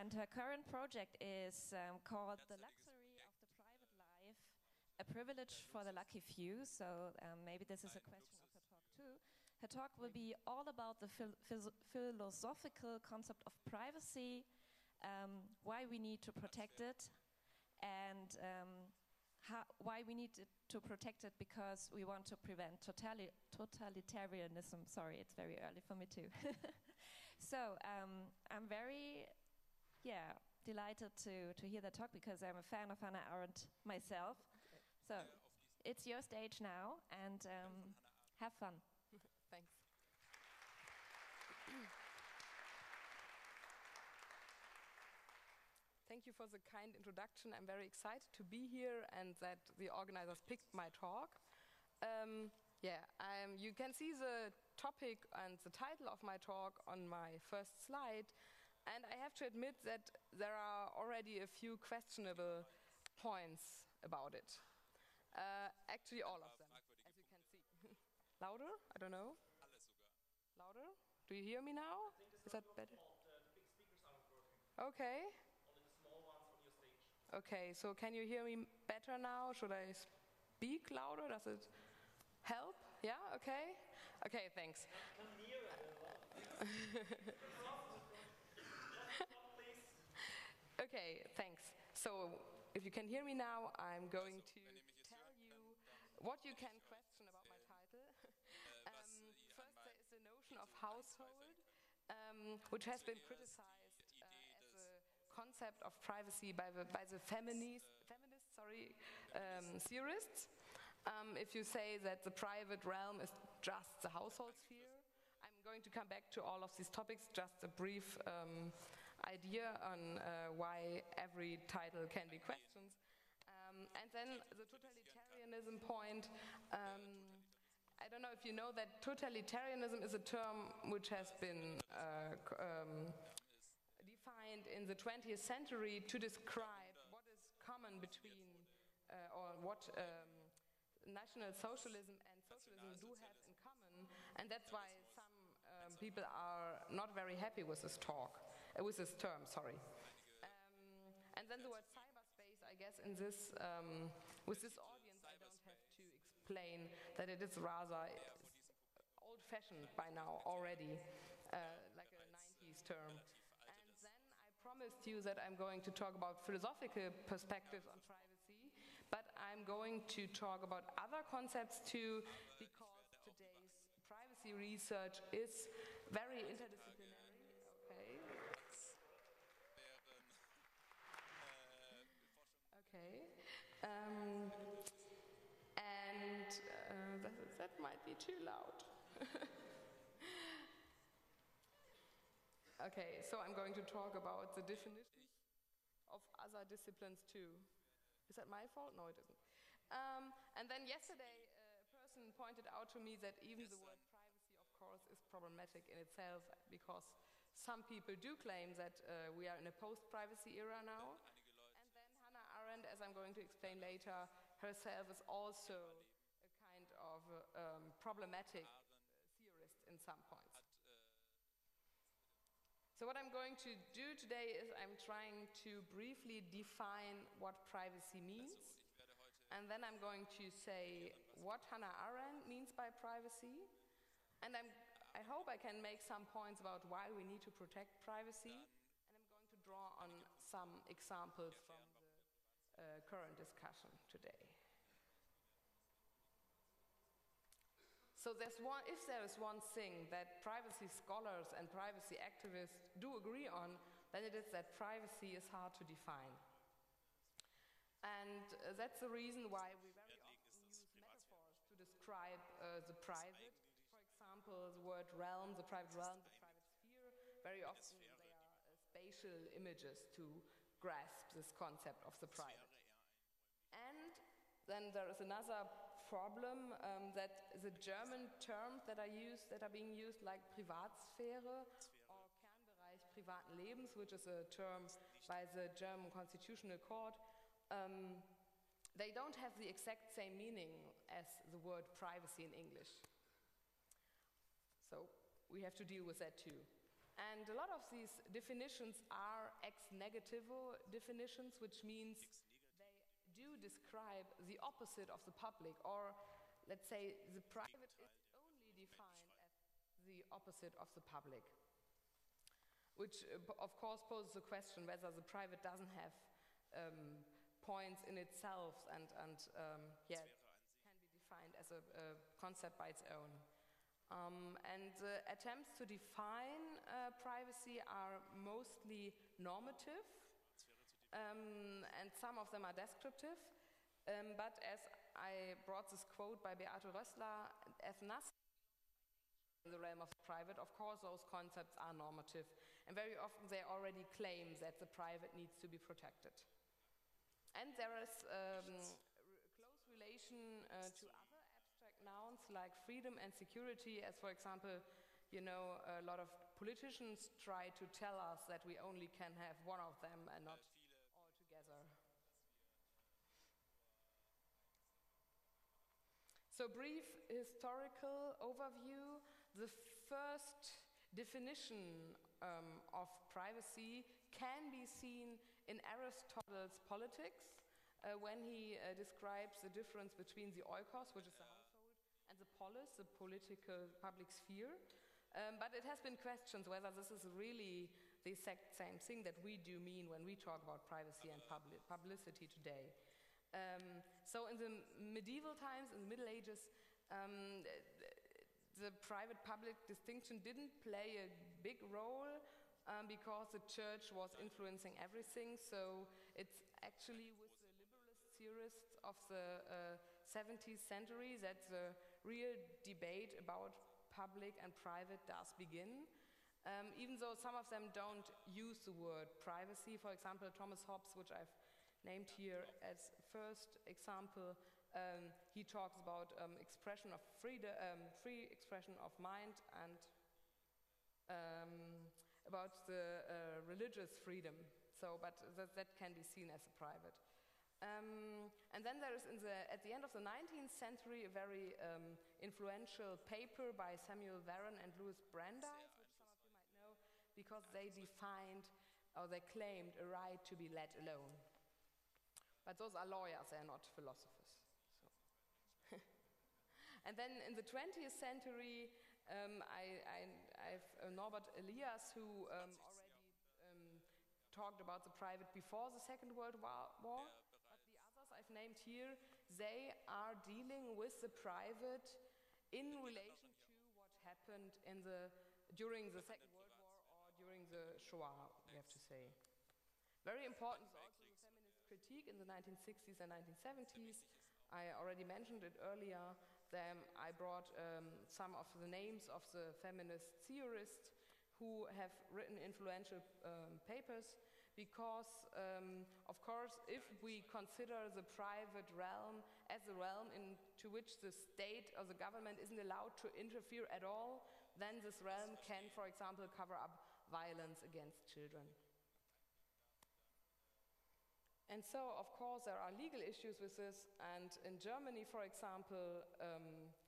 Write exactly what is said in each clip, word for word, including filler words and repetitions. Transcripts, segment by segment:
and her current project is um, called The Luxury of the Private Life, a Privilege for the Lucky Few. So um, maybe this is a question of her talk too. Her talk will be all about the phil phil philosophical concept of privacy, um, why we need to protect it, and um, how, why we need to protect it because we want to prevent totali totalitarianism. Sorry, it's very early for me too. So um, I'm very, yeah, delighted to, to hear that talk because I'm a fan of Hannah Arendt myself. So it's your stage now, and um, have fun. Thanks. Thank you for the kind introduction. I'm very excited to be here and that the organizers picked my talk. Um, yeah, I'm, you can see the topic and the title of my talk on my first slide. And I have to admit that there are already a few questionable points about it. Uh, actually, all of them, as you can see. Louder? I don't know. Louder? Do you hear me now? Is that better? Okay. Okay, so can you hear me better now? Should I speak louder? Does it help? Yeah, okay? Okay, thanks. Okay, thanks. So, if you can hear me now, I'm going to tell you what you can question about my title. um, first, there is the notion of household, um, which has been criticized uh, as a concept of privacy by the, by the feminist, feminist sorry, um, theorists. Um, if you say that the private realm is just the household sphere, I'm going to come back to all of these topics, just a brief um, idea on uh, why every title can be questioned. Um, and then the totalitarianism point, um, I don't know if you know that totalitarianism is a term which has been uh, um, defined in the twentieth century to describe what is common between, uh, or what um, National Socialism and Socialism do have in common, and that's why some um, people are not very happy with this talk, uh, with this term, sorry. Um, and then the word cyberspace, I guess in this, um, with this audience I don't have to explain that it is rather old-fashioned by now already, uh, like a nineties term. And then I promised you that I'm going to talk about philosophical perspectives on privacy, but I'm going to talk about other concepts too, because today's privacy research is very interdisciplinary. Okay. Okay. Um, and uh, that, that might be too loud. Okay, so I'm going to talk about the definition of other disciplines too. Is that my fault? No, it isn't. Um, and then yesterday, uh, a person pointed out to me that even the word privacy, of course, is problematic in itself, because some people do claim that uh, we are in a post-privacy era now. And then Hannah Arendt, as I'm going to explain later, herself is also a kind of uh, um, problematic uh, theorist in some points. So what I'm going to do today is I'm trying to briefly define what privacy means, and then I'm going to say what Hannah Arendt means by privacy, and I'm, I hope I can make some points about why we need to protect privacy, and I'm going to draw on some examples from the uh, current discussion today. So there's one, if there is one thing that privacy scholars and privacy activists do agree on, then it is that privacy is hard to define. And uh, that's the reason why we very often use metaphors to describe uh, the private. For example, the word realm, the private realm, the private sphere. Very often they are uh, spatial images to grasp this concept of the private. And then there is another problem um, that the German terms that are used, that are being used, like Privatsphäre or Kernbereich privaten Lebens, which is a term by the German Constitutional Court, um, they don't have the exact same meaning as the word privacy in English. So we have to deal with that too. And a lot of these definitions are ex negativo definitions, which means they do describe the opposite of the public, or let's say the private is only defined as the opposite of the public, which uh, of course poses the question whether the private doesn't have um, points in itself and, and um, yeah, can be defined as a, a concept by its own. Um, and uh, attempts to define uh, privacy are mostly normative, um, and some of them are descriptive. Um, but as I brought this quote by Beate Rössler, as nothing in the realm of the private, of course those concepts are normative, and very often they already claim that the private needs to be protected. And there is um, a close relation uh, to other nouns like freedom and security, as for example, you know, a lot of politicians try to tell us that we only can have one of them and not all together. So, brief historical overview. The first definition um, of privacy can be seen in Aristotle's Politics, uh, when he uh, describes the difference between the oikos, which is the and the polis, the political public sphere. Um, but it has been questioned whether this is really the exact same thing that we do mean when we talk about privacy and publi- publicity today. Um, so in the medieval times, in the Middle Ages, um, the private-public distinction didn't play a big role um, because the church was influencing everything. So it's actually with the liberalist theorists of the uh, seventeenth century that the real debate about public and private does begin. Um, even though some of them don't use the word privacy. For example, Thomas Hobbes, which I've named here as first example, um, he talks about um, expression of freedom, um, free expression of mind, and um, about the uh, religious freedom. So, but that, that can be seen as a private. Um, and then there is, in the, at the end of the nineteenth century, a very um, influential paper by Samuel Warren and Louis Brandeis, which some of you might know, because they defined, or they claimed, a right to be let alone. But those are lawyers, they are not philosophers. So. And then in the twentieth century, um, I, I, I have uh, Norbert Elias, who um, already um, talked about the private before the Second World War. I've named here, they are dealing with the private in relation to what happened in the, during the Second World War or during the Shoah, we have to say. Very important is also the feminist critique in the nineteen sixties and nineteen seventies. I already mentioned it earlier. Then I brought um, some of the names of the feminist theorists who have written influential um, papers. Because, um, of course, if we consider the private realm as a realm into which the state or the government isn't allowed to interfere at all, then this realm can, for example, cover up violence against children. And so, of course, there are legal issues with this, and in Germany, for example, um,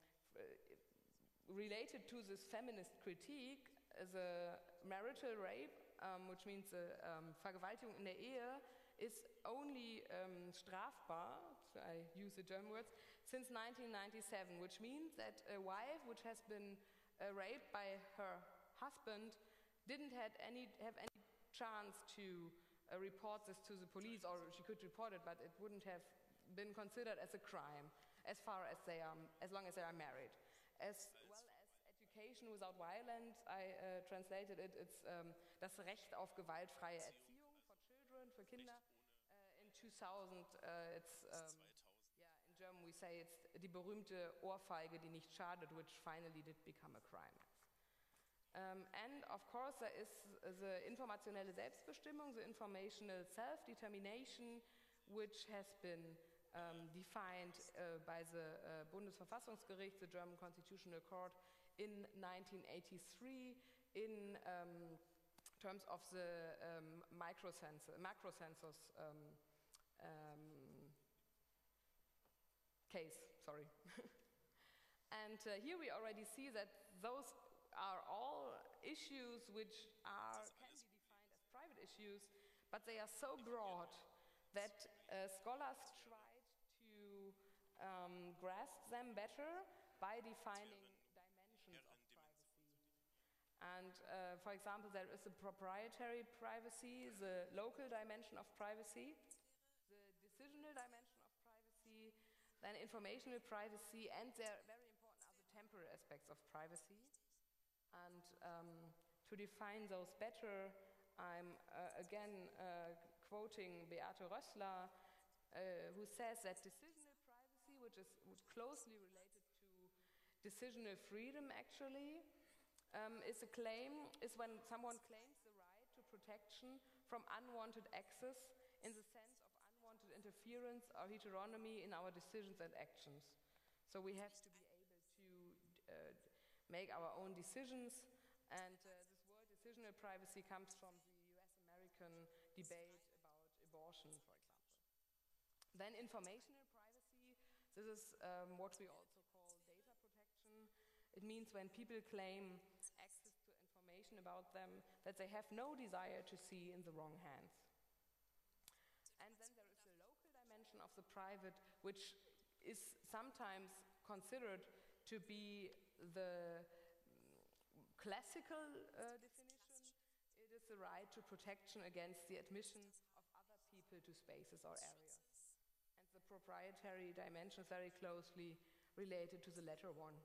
related to this feminist critique, the marital rape, Um, which means uh, um, Vergewaltigung in der Ehe, is only um, strafbar, so I use the German words, since nineteen ninety-seven, which means that a wife which has been uh, raped by her husband didn't have any, have any chance to uh, report this to the police, or she could report it, but it wouldn't have been considered as a crime as far as they are, as long as they are married. As well as Education without violence, I uh, translated it, it's um, das Recht auf gewaltfreie Erziehung for children, for Kinder. Uh, in two thousand, uh, it's, um, yeah, in German we say it's die berühmte Ohrfeige, die nicht schadet, which finally did become a crime. Um, and of course there is the informationelle Selbstbestimmung, the informational self-determination, which has been um, defined uh, by the uh, Bundesverfassungsgericht, the German Constitutional Court, in nineteen eighty-three in um, terms of the um, microcensus, macrocensus um, um, case, sorry. And uh, here we already see that those are all issues which are, can be defined as private issues, but they are so broad that uh, scholars tried to um, grasp them better by defining dimensions of privacy. And uh, for example, there is a proprietary privacy, the local dimension of privacy, the decisional dimension of privacy, then informational privacy, and there very important are the temporal aspects of privacy. And um, to define those better, I'm uh, again uh, quoting Beate Rössler, uh, who says that decisional privacy, which is closely related to decisional freedom actually, um, is a claim, is when someone claims the right to protection from unwanted access in the sense of unwanted interference or heteronomy in our decisions and actions. So we have to be able to uh, make our own decisions, and uh, this word decisional privacy comes from the U S-American debate about abortion, for example. Then informational privacy, this is um, what we also call data protection. It means when people claim access to information about them that they have no desire to see in the wrong hands. And then there is the local dimension of the private, which is sometimes considered to be the classical uh, definition. It is the right to protection against the admission of other people to spaces or areas. And the proprietary dimension is very closely related to the latter one.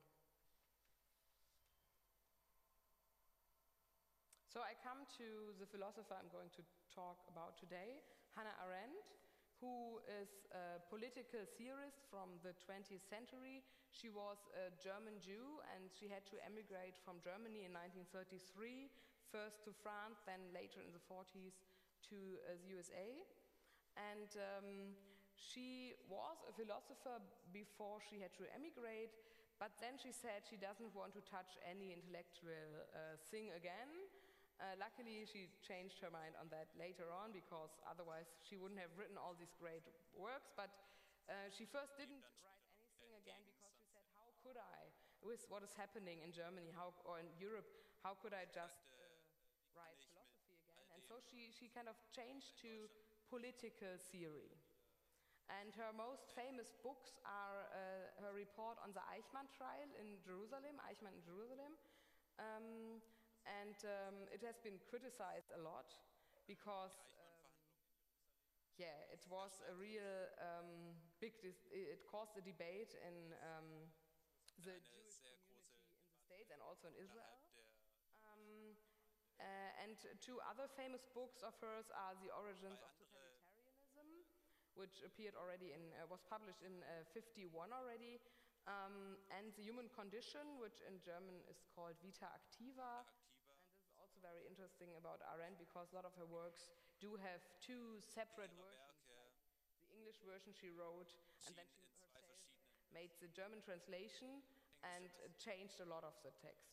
So I come to the philosopher I'm going to talk about today, Hannah Arendt, who is a political theorist from the twentieth century. She was a German Jew, and she had to emigrate from Germany in nineteen thirty-three, first to France, then later in the forties to uh, the U S A. And um, she was a philosopher before she had to emigrate, but then she said she doesn't want to touch any intellectual uh, thing again. Uh, luckily, she changed her mind on that later on, because otherwise she wouldn't have written all these great works. But uh, she first didn't write anything again because she said, how could I, with what is happening in Germany how, or in Europe, how could I just uh, write philosophy again? And so she, she kind of changed to political theory. And her most famous books are uh, her report on the Eichmann trial in Jerusalem, Eichmann in Jerusalem. Um, And um, it has been criticized a lot because, um, yeah, it was a real um, big, it caused a debate in um, the Jewish community in the States and also in Israel. Um, uh, and two other famous books of hers are The Origins of Totalitarianism, which appeared already in, uh, was published in uh, fifty-one already, um, and The Human Condition, which in German is called Vita Activa. Very interesting about Arendt, because a lot of her works do have two separate versions. Like the English version she wrote, and then she herself made the German translation and uh, changed a lot of the text.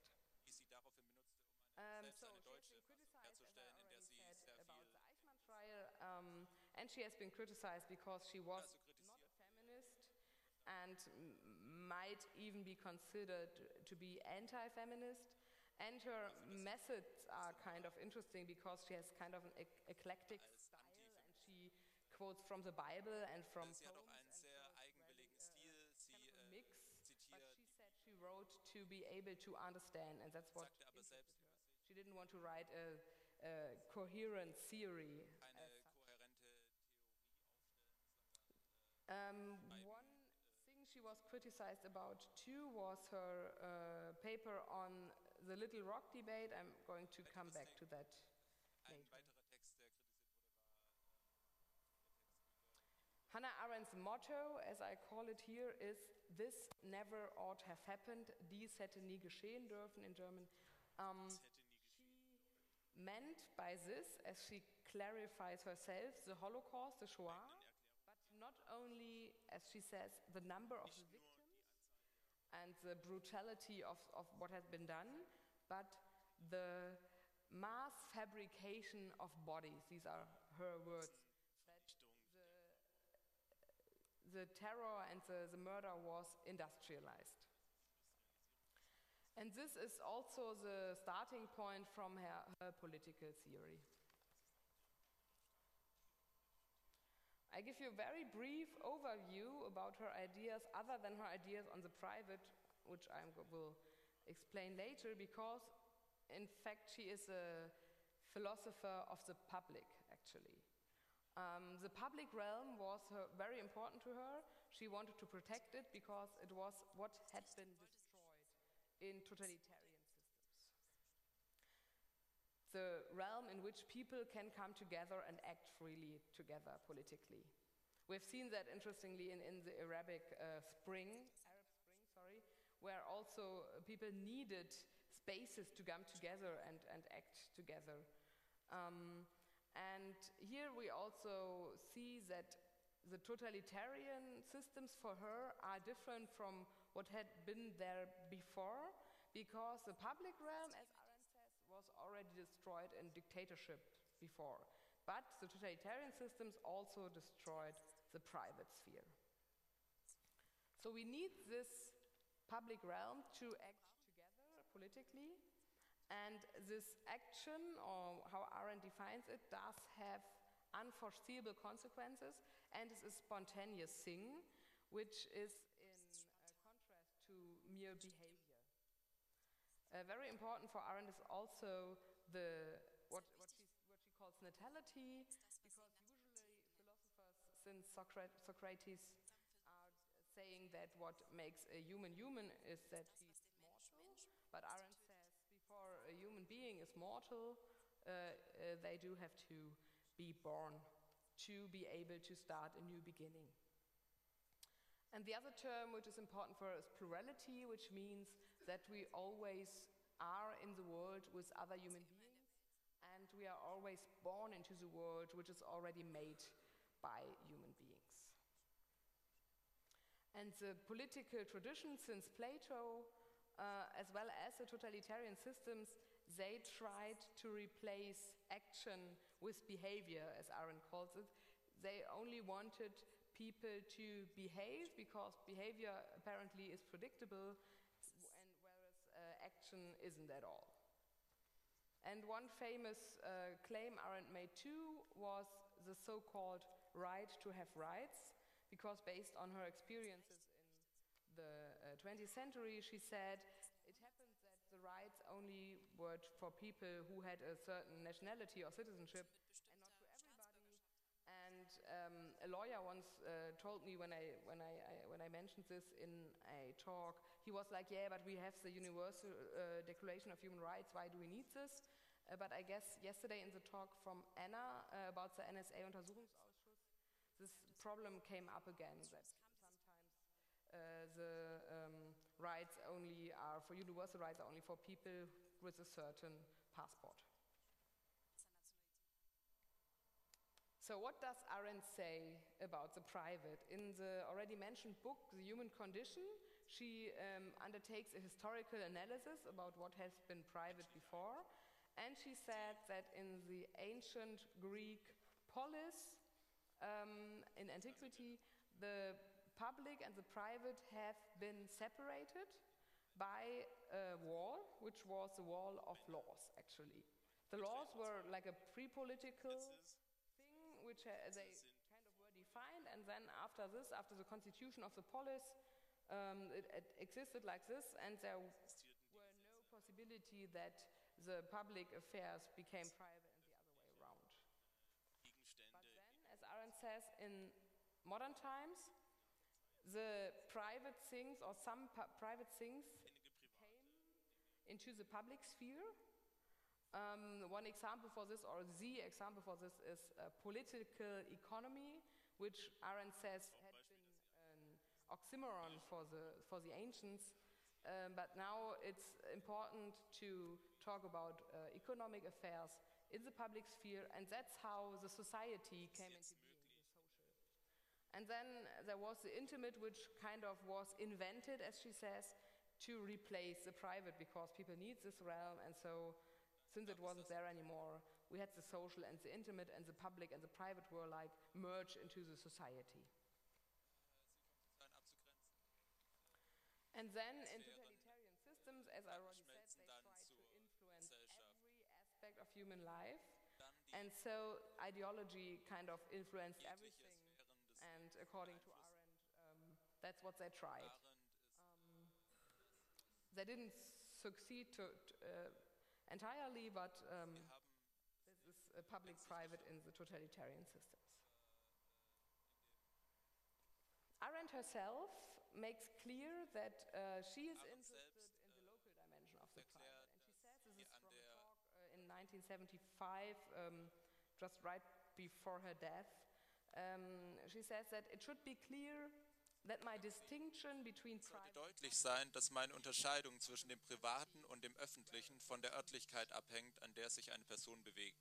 Um, so she has been criticized, as I already said, about the Eichmann trial, um, and she has been criticized because she was not a feminist and might even be considered to be anti-feminist. And her methods are kind of interesting because she has kind of an e eclectic style, and she quotes from the Bible and from poems, and so it's really, uh, kind of a mix. But she said she wrote to be able to understand, and that's what interested her. She didn't want to write a, a coherent theory as such. Um, one thing she was criticized about too was her uh, paper on the Little Rock debate. I'm going to come back to that later. Hannah Arendt's motto, as I call it here, is "This never ought have happened." Dies hätte nie geschehen dürfen in German. Um, she meant by this, as she clarifies herself, the Holocaust, the Shoah, but not only, as she says, the number of the victims and the brutality of, of what has been done, but the mass fabrication of bodies. These are her words. That the, the terror and the, the murder was industrialized. And this is also the starting point from her, her political theory. I give you a very brief overview about her ideas, other than her ideas on the private, which I will explain later, because in fact she is a philosopher of the public, actually. Um, the public realm was her, very important to her. She wanted to protect it because it was what had been destroyed in totalitarian systems. The realm in which people can come together and act freely together politically. We've seen that, interestingly, in, in the Arabic uh, Spring, Arab Spring, sorry, where also people needed spaces to come together and, and act together. Um, and here we also see that the totalitarian systems for her are different from what had been there before, because the public realm, as Arendt says, was already destroyed in dictatorship before. But the totalitarian systems also destroyed the private sphere. So we need this public realm to act together politically, and this action, or how Arendt defines it, does have unforeseeable consequences and is a spontaneous thing, which is in uh, contrast to mere behavior. Uh, very important for Arendt is also the what, what, she, what she calls natality, because usually philosophers since Socrates, Socrates are saying that what makes a human human is that he's mortal, but Arendt says before a human being is mortal, uh, uh, they do have to be born to be able to start a new beginning. And the other term which is important for us is plurality, which means that we always are in the world with other human beings, and we are always born into the world which is already made by human beings. And the political tradition since Plato, uh, as well as the totalitarian systems, they tried to replace action with behavior, as Arendt calls it. They only wanted people to behave because behavior apparently is predictable, and whereas uh, action isn't at all. And one famous uh, claim Arendt made too was the so-called right to have rights, because based on her experiences in the uh, twentieth century, she said it happened that the rights only were for people who had a certain nationality or citizenship, and not to everybody. And um, a lawyer once uh, told me when I, when, I, I, when I mentioned this in a talk, he was like, yeah, but we have the Universal uh, Declaration of Human Rights, why do we need this? Uh, but I guess yesterday in the talk from Anna uh, about the N S A-Untersuchungsausschuss, this problem came up again, that sometimes uh, the um, rights only are, for universal rights are only for people with a certain passport. So what does Arendt say about the private? In the already mentioned book, The Human Condition, she um, undertakes a historical analysis about what has been private before, and she said that in the ancient Greek polis, um, in antiquity, the public and the private have been separated by a wall, which was the wall of laws, actually. The laws were like a pre-political thing, which uh, they kind of were defined, and then after this, after the constitution of the polis, um, it, it existed like this, and there were no possibility that the public affairs became private and the other way around. But then, as Arendt says, in modern times, the private things, or some private things, came into the public sphere. Um, one example for this, or the example for this, is uh, political economy, which Arendt says had been an oxymoron for the, for the ancients. Um, but now it's important to talk about uh, economic affairs in the public sphere, and that's how the society came into being, the social. And then there was the intimate, which kind of was invented, as she says, to replace the private, because people need this realm, and so since it wasn't there anymore, we had the social and the intimate, and the public and the private were like merged into the society. And then in totalitarian systems, as I already said, they try to influence every aspect of human life. And so ideology kind of influenced everything. And according to Arendt, um, that's what they tried. Um, they didn't succeed to, to, uh, entirely, but um, this is uh, public-private in the totalitarian systems. Arendt herself makes clear that uh, she is interested in the local dimension of the private. And she says this is from a talk uh, in nineteen seventy-five, um, just right before her death. Um, she says that it should be clear that my distinction between Es sollte deutlich sein, dass meine Unterscheidung zwischen dem Privaten und dem Öffentlichen von der Örtlichkeit abhängt, an der sich eine Person bewegt.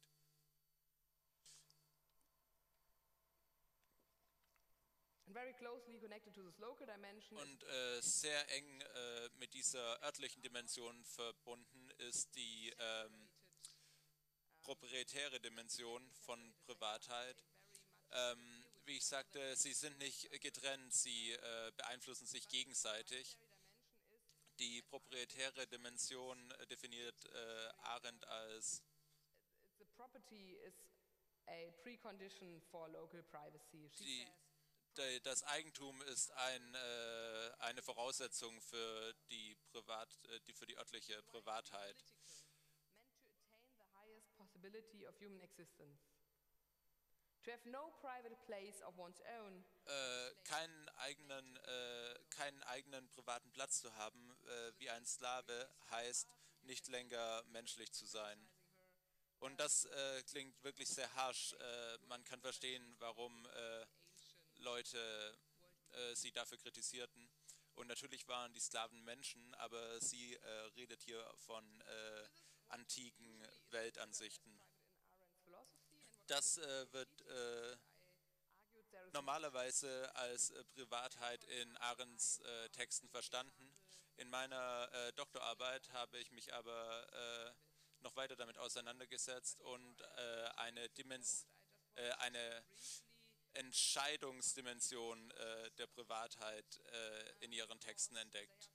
Very closely connected to this local dimension. Und äh, sehr eng äh, mit dieser örtlichen Dimension verbunden ist die ähm, proprietäre Dimension von Privatheit. Ähm, wie ich sagte, sie sind nicht getrennt, sie äh, beeinflussen sich gegenseitig. Die proprietäre Dimension äh, definiert äh, Arendt als the property is a precondition for local privacy. She die, says, de, das Eigentum ist ein, äh, eine Voraussetzung für die, Privat, äh, die, für die örtliche Privatheit. meant to attain the highest possibility of human existence. To have no private place of one's own. Äh, keinen, eigenen, äh, keinen eigenen privaten Platz zu haben, äh, wie ein Sklave, heißt nicht länger menschlich zu sein. Und das äh, klingt wirklich sehr harsch. Äh, man kann verstehen, warum äh, Leute äh, sie dafür kritisierten. Und natürlich waren die Sklaven Menschen, aber sie äh, redet hier von äh, antiken Weltansichten. Das äh, wird äh, normalerweise als äh, Privatheit in Arendts äh, Texten verstanden. In meiner äh, Doktorarbeit habe ich mich aber äh, noch weiter damit auseinandergesetzt und äh, eine, Dimens äh, eine Entscheidungsdimension äh, der Privatheit äh, in ihren Texten entdeckt.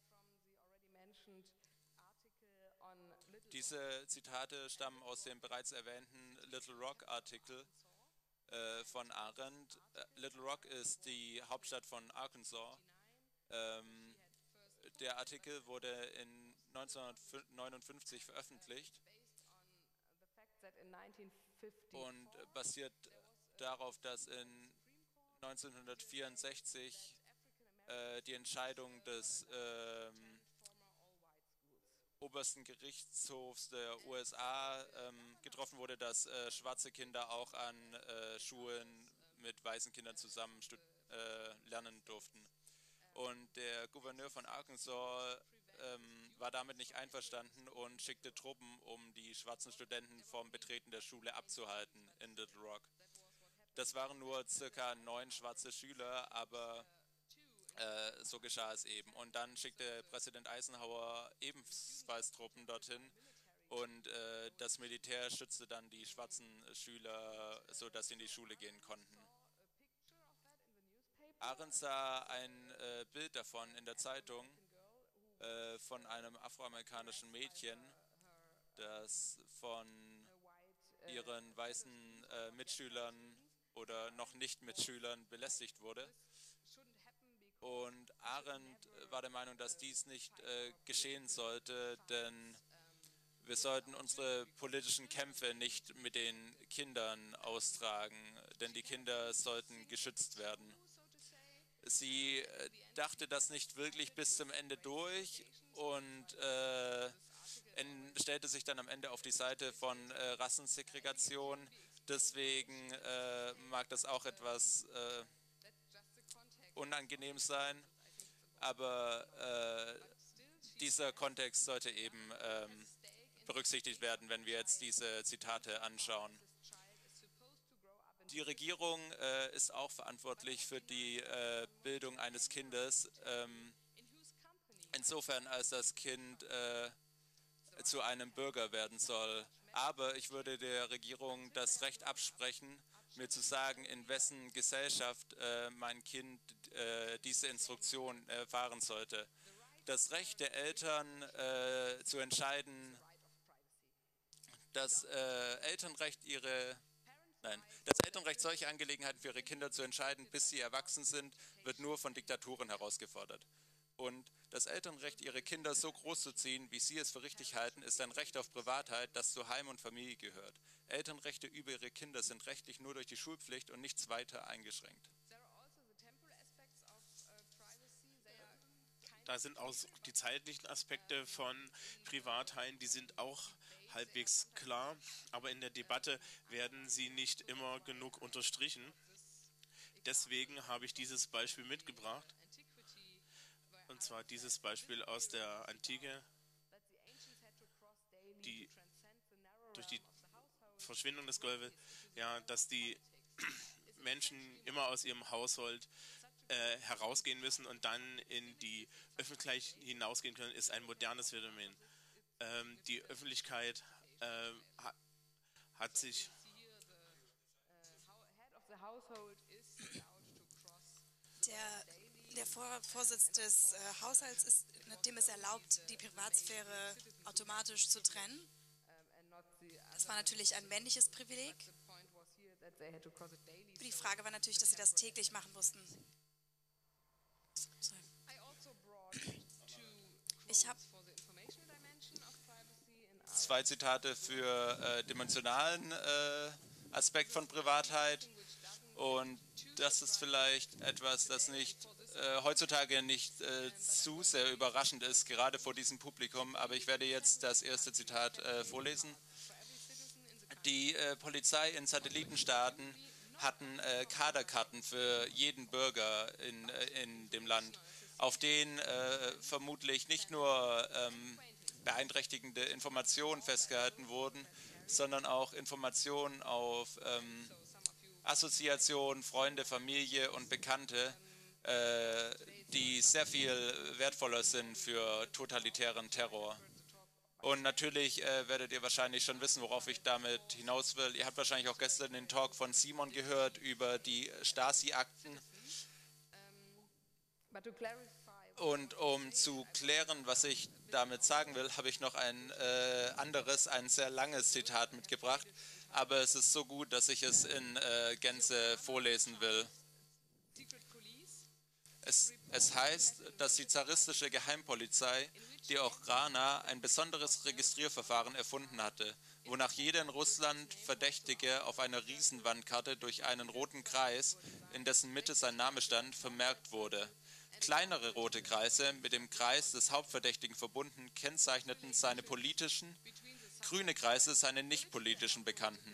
Diese Zitate stammen aus dem bereits erwähnten Little Rock-Artikel äh, von Arendt. Äh, Little Rock ist die Hauptstadt von Arkansas. Ähm, der Artikel wurde in neunzehnhundertneunundfünfzig veröffentlicht und basiert darauf, dass in neunzehnhundertvierundsechzig äh, die Entscheidung des ähm, obersten Gerichtshofs der U S A ähm, getroffen wurde, dass äh, schwarze Kinder auch an äh, Schulen mit weißen Kindern zusammen äh, lernen durften. Und der Gouverneur von Arkansas ähm, war damit nicht einverstanden und schickte Truppen, um die schwarzen Studenten vom Betreten der Schule abzuhalten in Little Rock. Das waren nur circa neun schwarze Schüler, aber äh, so geschah es eben. Und dann schickte Präsident Eisenhower ebenfalls Truppen dorthin und äh, das Militär schützte dann die schwarzen Schüler, sodass sie in die Schule gehen konnten. Arendt sah ein äh, Bild davon in der Zeitung äh, von einem afroamerikanischen Mädchen, das von ihren weißen äh, Mitschülern oder noch nicht Mitschülern belästigt wurde. Und Arendt war der Meinung, dass dies nicht äh, geschehen sollte, denn wir sollten unsere politischen Kämpfe nicht mit den Kindern austragen, denn die Kinder sollten geschützt werden. Sie äh, dachte das nicht wirklich bis zum Ende durch und äh, stellte sich dann am Ende auf die Seite von äh, Rassensegregation. Deswegen äh, mag das auch etwas äh, unangenehm sein, aber äh, dieser Kontext sollte eben ähm, berücksichtigt werden, wenn wir jetzt diese Zitate anschauen. Die Regierung äh, ist auch verantwortlich für die äh, Bildung eines Kindes, ähm, insofern als das Kind äh, zu einem Bürger werden soll. Aber ich würde der Regierung das Recht absprechen, mir zu sagen, in wessen Gesellschaft äh, mein Kind äh, diese Instruktion erfahren sollte. Das Recht der Eltern äh, zu entscheiden, das äh, Elternrecht ihre, nein, das Elternrecht, solche Angelegenheiten für ihre Kinder zu entscheiden, bis sie erwachsen sind, wird nur von Diktaturen herausgefordert. Und das Elternrecht, ihre Kinder so groß zu ziehen, wie sie es für richtig halten, ist ein Recht auf Privatheit, das zu Heim und Familie gehört. Elternrechte über ihre Kinder sind rechtlich nur durch die Schulpflicht und nichts weiter eingeschränkt. Da sind auch die zeitlichen Aspekte von Privatheiten, die sind auch halbwegs klar, aber in der Debatte werden sie nicht immer genug unterstrichen. Deswegen habe ich dieses Beispiel mitgebracht, und zwar dieses Beispiel aus der Antike, die durch die Verschwindung des Golfes, ja, dass die Menschen immer aus ihrem Haushalt äh, herausgehen müssen und dann in die Öffentlichkeit hinausgehen können, ist ein modernes Phänomen. Ähm, die Öffentlichkeit äh, ha, hat sich Der, der Vor Vorsitz des äh, Haushalts ist, dem es erlaubt, die Privatsphäre automatisch zu trennen. Das war natürlich ein männliches Privileg. Die Frage war natürlich, dass sie das täglich machen mussten. Sorry. Ich habe zwei Zitate für äh, dimensionalen äh, Aspekt von Privatheit, und das ist vielleicht etwas, das nicht äh, heutzutage nicht äh, zu sehr überraschend ist, gerade vor diesem Publikum, aber ich werde jetzt das erste Zitat äh, vorlesen. Die äh, Polizei in Satellitenstaaten hatten äh, Kaderkarten für jeden Bürger in, äh, in dem Land, auf denen äh, vermutlich nicht nur ähm, beeinträchtigende Informationen festgehalten wurden, sondern auch Informationen auf ähm, Assoziationen, Freunde, Familie und Bekannte, äh, die sehr viel wertvoller sind für totalitären Terror. Und natürlich äh, werdet ihr wahrscheinlich schon wissen, worauf ich damit hinaus will. Ihr habt wahrscheinlich auch gestern den Talk von Simon gehört über die Stasi-Akten. Und um zu klären, was ich damit sagen will, habe ich noch ein äh, anderes, ein sehr langes Zitat mitgebracht. Aber es ist so gut, dass ich es in äh, Gänze vorlesen will. Es, es heißt, dass die zaristische Geheimpolizei, die Okhrana, ein besonderes Registrierverfahren erfunden hatte, wonach jeder in Russland Verdächtige auf einer Riesenwandkarte durch einen roten Kreis, in dessen Mitte sein Name stand, vermerkt wurde. Kleinere rote Kreise mit dem Kreis des Hauptverdächtigen verbunden kennzeichneten seine politischen, grüne Kreise seine nicht politischen Bekannten.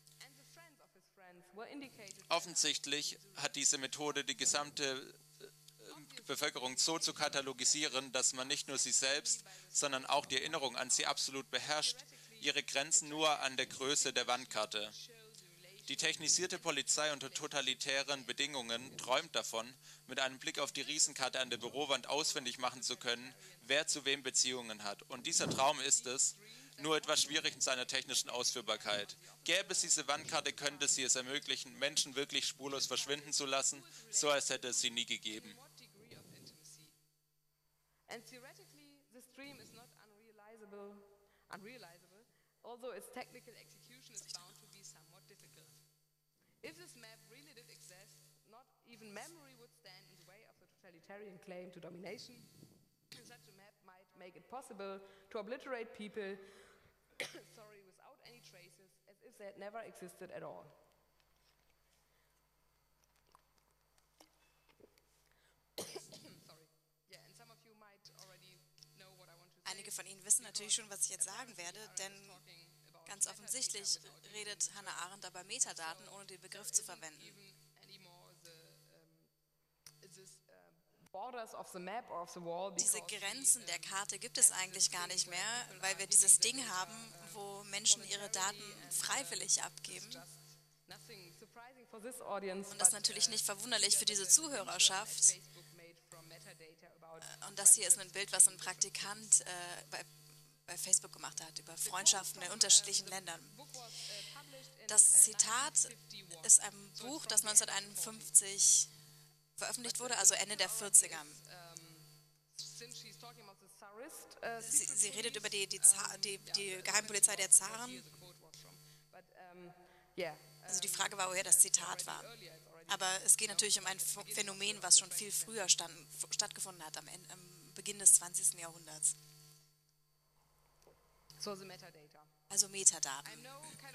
Offensichtlich hat diese Methode die gesamte Bevölkerung so zu katalogisieren, dass man nicht nur sie selbst, sondern auch die Erinnerung an sie absolut beherrscht, ihre Grenzen nur an der Größe der Wandkarte. Die technisierte Polizei unter totalitären Bedingungen träumt davon, mit einem Blick auf die Riesenkarte an der Bürowand ausfindig machen zu können, wer zu wem Beziehungen hat. Und dieser Traum ist es, nur etwas schwierig in seiner technischen Ausführbarkeit. Gäbe es diese Wandkarte, könnte sie es ermöglichen, Menschen wirklich spurlos verschwinden zu lassen, so als hätte es sie nie gegeben. And theoretically, this dream is not unrealizable, unrealizable, although its technical execution is bound to be somewhat difficult. If this map really did exist, not even memory would stand in the way of the totalitarian claim to domination. Such a map might make it possible to obliterate people, sorry, without any traces, as if they had never existed at all. Einige von Ihnen wissen natürlich schon, was ich jetzt sagen werde, denn ganz offensichtlich redet Hannah Arendt über Metadaten, ohne den Begriff zu verwenden. Diese Grenzen der Karte gibt es eigentlich gar nicht mehr, weil wir dieses Ding haben, wo Menschen ihre Daten freiwillig abgeben. Und das ist natürlich nicht verwunderlich für diese Zuhörerschaft. Und das hier ist ein Bild, was ein Praktikant äh, bei, bei Facebook gemacht hat, über Freundschaften in unterschiedlichen Ländern. Das Zitat ist ein Buch, das neunzehnhunderteinundfünfzig veröffentlicht wurde, also Ende der vierziger. Sie, sie redet über die, die, Za- die, die Geheimpolizei der Zaren. Also die Frage war, woher das Zitat war. Aber es geht natürlich um ein Phänomen, was schon viel früher stand, stattgefunden hat, am, Ende, am Beginn des zwanzigsten Jahrhunderts. Also Metadaten.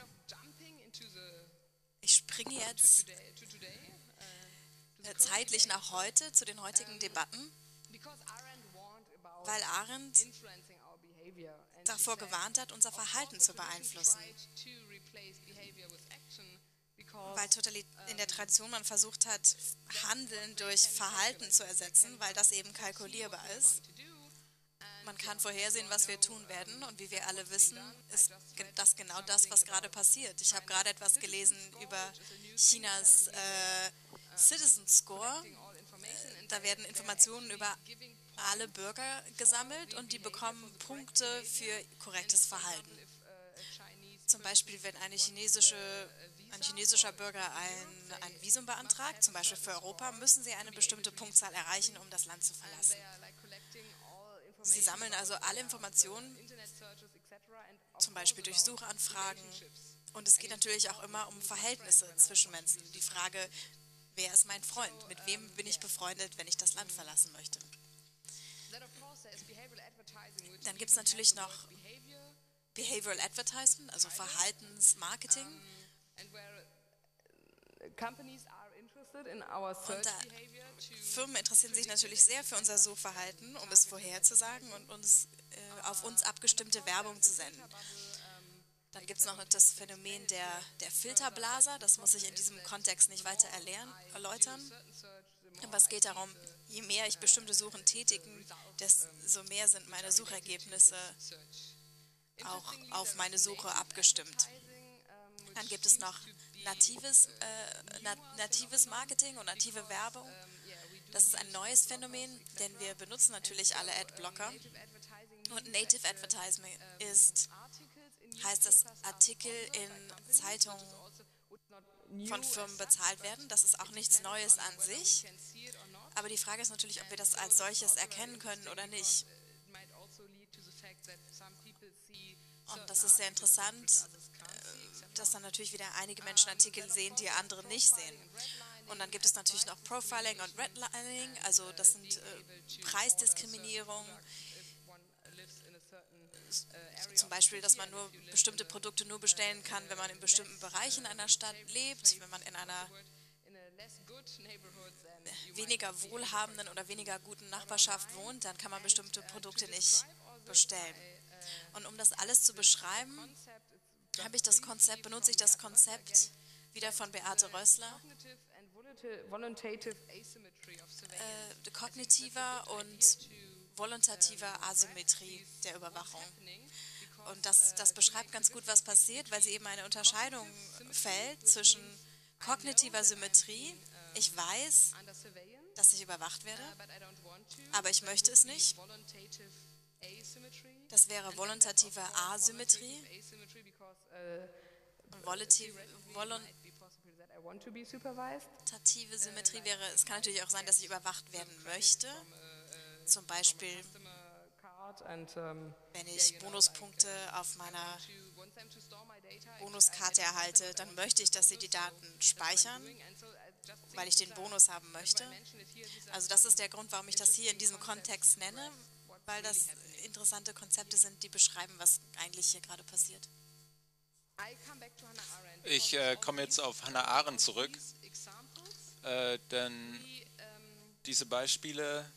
Ich springe jetzt äh, zeitlich nach heute, zu den heutigen Debatten, weil Arendt davor gewarnt hat, unser Verhalten zu beeinflussen. Weil in der Tradition man versucht hat, Handeln durch Verhalten zu ersetzen, weil das eben kalkulierbar ist. Man kann vorhersehen, was wir tun werden, und wie wir alle wissen, ist das genau das, was gerade passiert. Ich habe gerade etwas gelesen über Chinas äh, Citizen Score. Da werden Informationen über alle Bürger gesammelt und die bekommen Punkte für korrektes Verhalten. Zum Beispiel, wenn eine chinesische, ein chinesischer Bürger ein, ein Visum beantragt, zum Beispiel für Europa, müssen sie eine bestimmte Punktzahl erreichen, um das Land zu verlassen. Sie sammeln also alle Informationen, zum Beispiel durch Suchanfragen. Und es geht natürlich auch immer um Verhältnisse zwischen Menschen. Die Frage, wer ist mein Freund? Mit wem bin ich befreundet, wenn ich das Land verlassen möchte? Dann gibt es natürlich noch Behavioral Advertisement, also Verhaltensmarketing. Und da, Firmen interessieren sich natürlich sehr für unser Suchverhalten, um es vorherzusagen und uns äh, auf uns abgestimmte Werbung zu senden. Dann gibt es noch das Phänomen der, der Filterblaser. Das muss ich in diesem Kontext nicht weiter erlernen, erläutern. Aber es geht darum, je mehr ich bestimmte Suchen tätigen, desto mehr sind meine Suchergebnisse auch auf meine Suche abgestimmt. Dann gibt es noch natives, äh, nat- natives Marketing und native Werbung. Das ist ein neues Phänomen, denn wir benutzen natürlich alle Adblocker. Und Native Advertisement ist, heißt, dass Artikel in Zeitungen von Firmen bezahlt werden. Das ist auch nichts Neues an sich. Aber die Frage ist natürlich, ob wir das als solches erkennen können oder nicht. Und das ist sehr interessant, dass dann natürlich wieder einige Menschen Artikel sehen, die andere nicht sehen. Und dann gibt es natürlich noch Profiling und Redlining, also das sind äh, Preisdiskriminierung. Zum Beispiel, dass man nur bestimmte Produkte nur bestellen kann, wenn man in bestimmten Bereichen einer Stadt lebt, wenn man in einer weniger wohlhabenden oder weniger guten Nachbarschaft wohnt, dann kann man bestimmte Produkte nicht bestellen. Und um das alles zu beschreiben, habe ich das Konzept, benutze ich das Konzept wieder von Beate Rössler, äh, kognitiver und volontativer Asymmetrie der Überwachung. Und das, das beschreibt ganz gut, was passiert, weil sie eben eine Unterscheidung fällt zwischen kognitiver Symmetrie. Ich weiß, dass ich überwacht werde, aber ich möchte es nicht. Das wäre volontative Asymmetrie. Und volative, volontative Symmetrie wäre, es kann natürlich auch sein, dass ich überwacht werden möchte. Zum Beispiel, wenn ich Bonuspunkte auf meiner Bonuskarte erhalte, dann möchte ich, dass sie die Daten speichern, weil ich den Bonus haben möchte. Also das ist der Grund, warum ich das hier in diesem Kontext nenne, weil das interessante Konzepte sind, die beschreiben, was eigentlich hier gerade passiert. Ich äh, komme jetzt auf Hannah Arendt zurück, äh, denn diese Beispiele,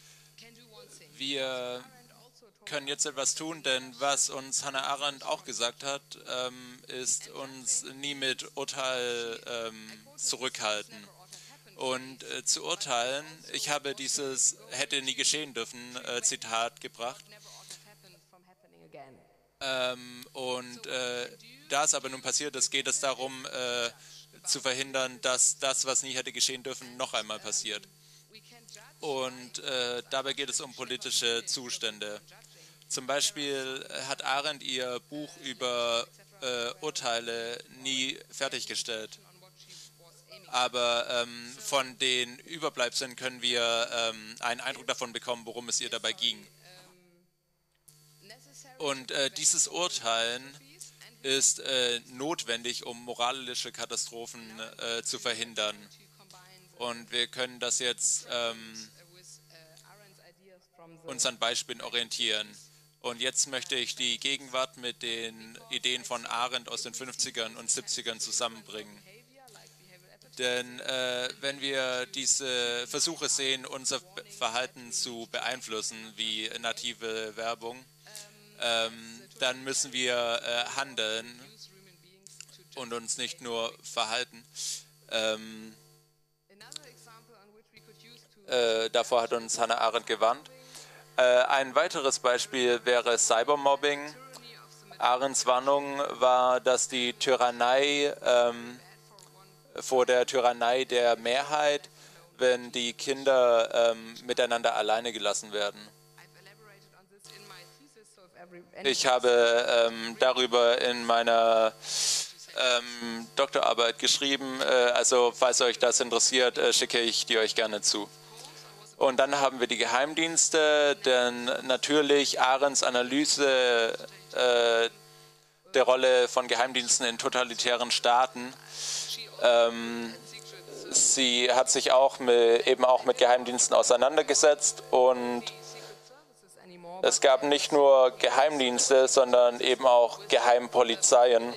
wir können jetzt etwas tun, denn was uns Hannah Arendt auch gesagt hat, ähm, ist uns nie mit Urteil ähm, zurückhalten. Und äh, zu urteilen, ich habe dieses hätte nie geschehen dürfen äh, Zitat gebracht. Ähm, und äh, da es aber nun passiert ist, geht es darum, äh, zu verhindern, dass das, was nie hätte geschehen dürfen, noch einmal passiert. Und äh, dabei geht es um politische Zustände. Zum Beispiel hat Arendt ihr Buch über äh, Urteile nie fertiggestellt. aber ähm, von den Überbleibseln können wir ähm, einen Eindruck davon bekommen, worum es ihr dabei ging. Und äh, dieses Urteilen ist äh, notwendig, um moralische Katastrophen äh, zu verhindern. Und wir können das jetzt ähm, uns an Beispielen orientieren. Und jetzt möchte ich die Gegenwart mit den Ideen von Arendt aus den fünfzigern und siebzigern zusammenbringen. Denn äh, wenn wir diese Versuche sehen, unser Verhalten zu beeinflussen, wie native Werbung, ähm, dann müssen wir äh, handeln und uns nicht nur verhalten. Ähm, äh, davor hat uns Hannah Arendt gewarnt. Äh, ein weiteres Beispiel wäre Cybermobbing. Arendts Warnung war, dass die Tyrannei ähm, vor der Tyrannei der Mehrheit, wenn die Kinder ähm, miteinander alleine gelassen werden. Ich habe ähm, darüber in meiner ähm, Doktorarbeit geschrieben, äh, also falls euch das interessiert, äh, schicke ich die euch gerne zu. Und dann haben wir die Geheimdienste, denn natürlich Arendts Analyse äh, der Rolle von Geheimdiensten in totalitären Staaten. Ähm, sie hat sich auch mit, eben auch mit Geheimdiensten auseinandergesetzt und es gab nicht nur Geheimdienste, sondern eben auch Geheimpolizeien,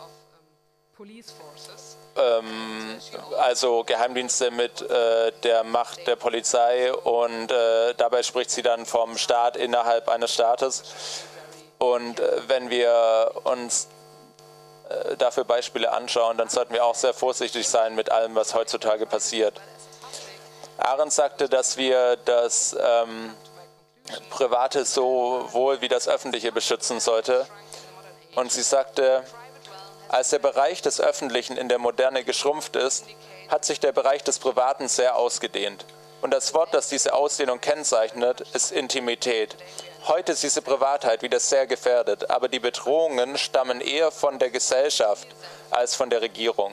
ähm, also Geheimdienste mit äh, der Macht der Polizei und äh, dabei spricht sie dann vom Staat innerhalb eines Staates. Und äh, wenn wir uns äh, dafür Beispiele anschauen, dann sollten wir auch sehr vorsichtig sein mit allem, was heutzutage passiert. Arendt sagte, dass wir das ähm, Private sowohl wie das Öffentliche beschützen sollte. Und sie sagte, als der Bereich des Öffentlichen in der Moderne geschrumpft ist, hat sich der Bereich des Privaten sehr ausgedehnt. Und das Wort, das diese Ausdehnung kennzeichnet, ist Intimität. Heute ist diese Privatheit wieder sehr gefährdet, aber die Bedrohungen stammen eher von der Gesellschaft als von der Regierung.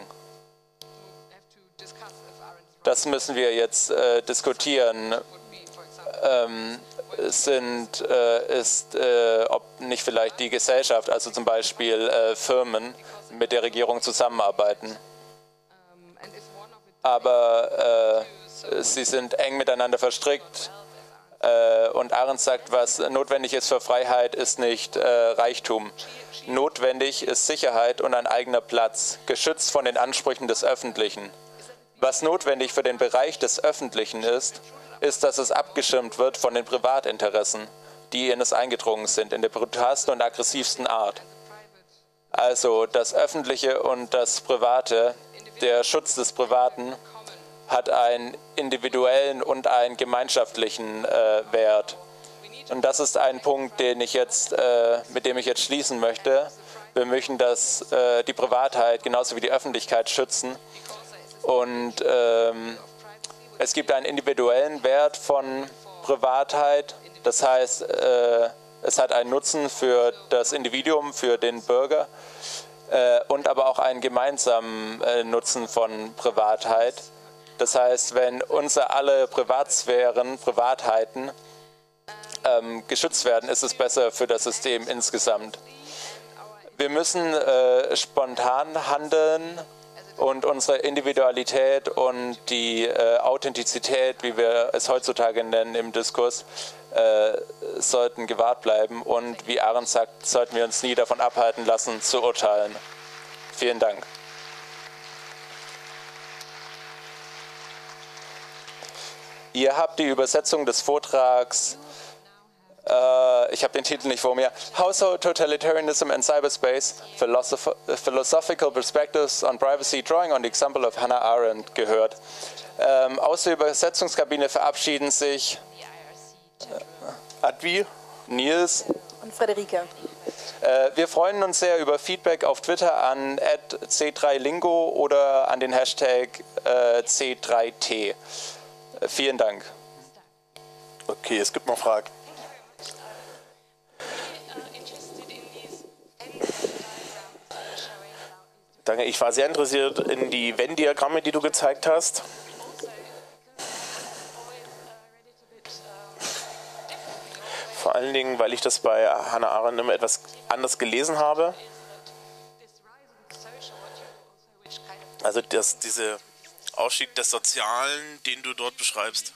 Das müssen wir jetzt äh, diskutieren. Ähm, sind, äh, ist, äh, ob nicht vielleicht die Gesellschaft, also zum Beispiel äh, Firmen, mit der Regierung zusammenarbeiten. Aber äh, sie sind eng miteinander verstrickt. Äh, und Arendt sagt, was notwendig ist für Freiheit, ist nicht äh, Reichtum. Notwendig ist Sicherheit und ein eigener Platz, geschützt von den Ansprüchen des Öffentlichen. Was notwendig für den Bereich des Öffentlichen ist, ist, dass es abgeschirmt wird von den Privatinteressen, die in es eingedrungen sind, in der brutalsten und aggressivsten Art. Also das Öffentliche und das Private, der Schutz des Privaten, hat einen individuellen und einen gemeinschaftlichen äh, Wert. Und das ist ein Punkt, den ich jetzt, äh, mit dem ich jetzt schließen möchte. Wir möchten dass, äh, die Privatheit genauso wie die Öffentlichkeit schützen. Und ähm, es gibt einen individuellen Wert von Privatheit. Das heißt, äh, es hat einen Nutzen für das Individuum, für den Bürger äh, und aber auch einen gemeinsamen äh, Nutzen von Privatheit. Das heißt, wenn unsere alle Privatsphären, Privatheiten ähm, geschützt werden, ist es besser für das System insgesamt. Wir müssen äh, spontan handeln und unsere Individualität und die äh, Authentizität, wie wir es heutzutage nennen im Diskurs, äh, sollten gewahrt bleiben. Und wie Arendt sagt, sollten wir uns nie davon abhalten lassen, zu urteilen. Vielen Dank. Ihr habt die Übersetzung des Vortrags, äh, ich habe den Titel nicht vor mir, Household Totalitarianism and Cyberspace, Philosoph Philosophical Perspectives on Privacy, Drawing on the Example of Hannah Arendt gehört. Ähm, aus der Übersetzungskabine verabschieden sich äh, Advi, Nils und Friederike. Äh, wir freuen uns sehr über Feedback auf Twitter an at C drei Lingo oder an den Hashtag äh, C drei T. Vielen Dank. Okay, es gibt noch Fragen. Danke, ich war sehr interessiert in die Venn-Diagramme, die du gezeigt hast. Vor allen Dingen, weil ich das bei Hannah Arendt immer etwas anders gelesen habe. Also das, dieser Aufstieg des Sozialen, den du dort beschreibst.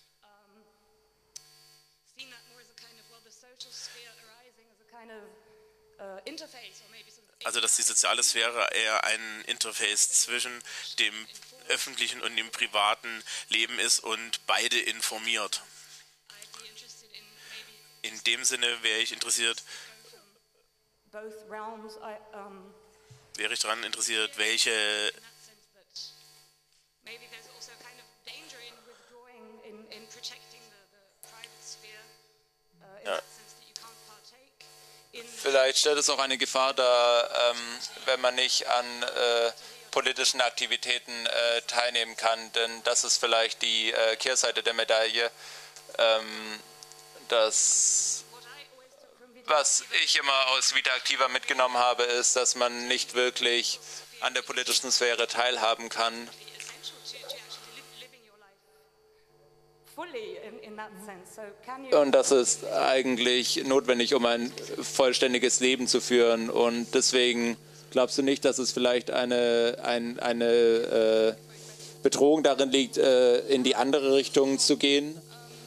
Also dass die soziale Sphäre eher ein Interface zwischen dem öffentlichen und dem privaten Leben ist und beide informiert. In dem Sinne wäre ich interessiert, wäre ich daran interessiert, welche ja. Vielleicht stellt es auch eine Gefahr dar, ähm, wenn man nicht an äh, politischen Aktivitäten äh, teilnehmen kann, denn das ist vielleicht die äh, Kehrseite der Medaille. Ähm, das, was ich immer aus Vita Activa mitgenommen habe, ist, dass man nicht wirklich an der politischen Sphäre teilhaben kann. Und das ist eigentlich notwendig, um ein vollständiges Leben zu führen. Und deswegen glaubst du nicht, dass es vielleicht eine, ein, eine äh, Bedrohung darin liegt, äh, in die andere Richtung zu gehen?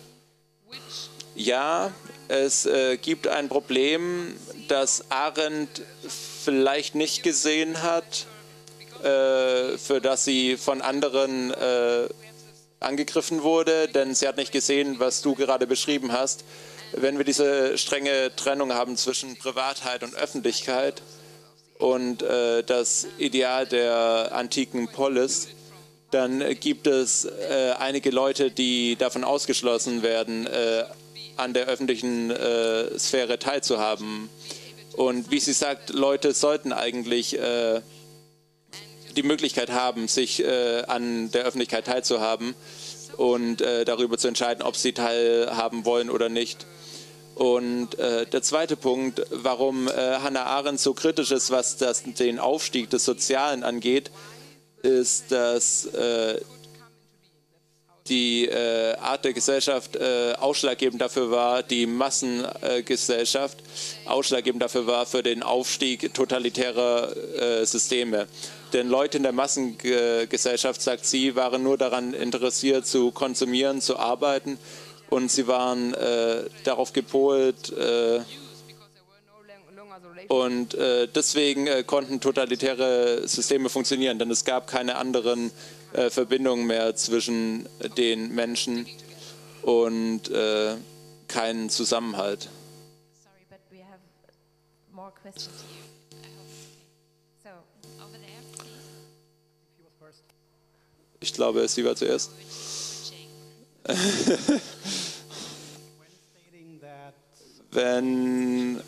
Ja, es äh, gibt ein Problem, das Arendt vielleicht nicht gesehen hat, äh, für das sie von anderen äh, angegriffen wurde, denn sie hat nicht gesehen, was du gerade beschrieben hast. Wenn wir diese strenge Trennung haben zwischen Privatheit und Öffentlichkeit und äh, das Ideal der antiken Polis, dann gibt es äh, einige Leute, die davon ausgeschlossen werden, äh, an der öffentlichen äh, Sphäre teilzuhaben. Und wie sie sagt, Leute sollten eigentlich äh, die Möglichkeit haben, sich äh, an der Öffentlichkeit teilzuhaben und äh, darüber zu entscheiden, ob sie teilhaben wollen oder nicht. Und äh, der zweite Punkt, warum äh, Hannah Arendt so kritisch ist, was das, den Aufstieg des Sozialen angeht, ist, dass äh, die äh, Art der Gesellschaft äh, ausschlaggebend dafür war, die Massengesellschaft äh, ausschlaggebend dafür war für den Aufstieg totalitärer äh, Systeme. Denn Leute in der Massengesellschaft, sagt sie, waren nur daran interessiert, zu konsumieren, zu arbeiten, und sie waren äh, darauf gepolt, äh, und äh, deswegen äh, konnten totalitäre Systeme funktionieren, denn es gab keine anderen äh, Verbindungen mehr zwischen den Menschen und äh, keinen Zusammenhalt. Sorry, but we have more questions to you. So, over there, please. Ich glaube, sie war zuerst. Wenn,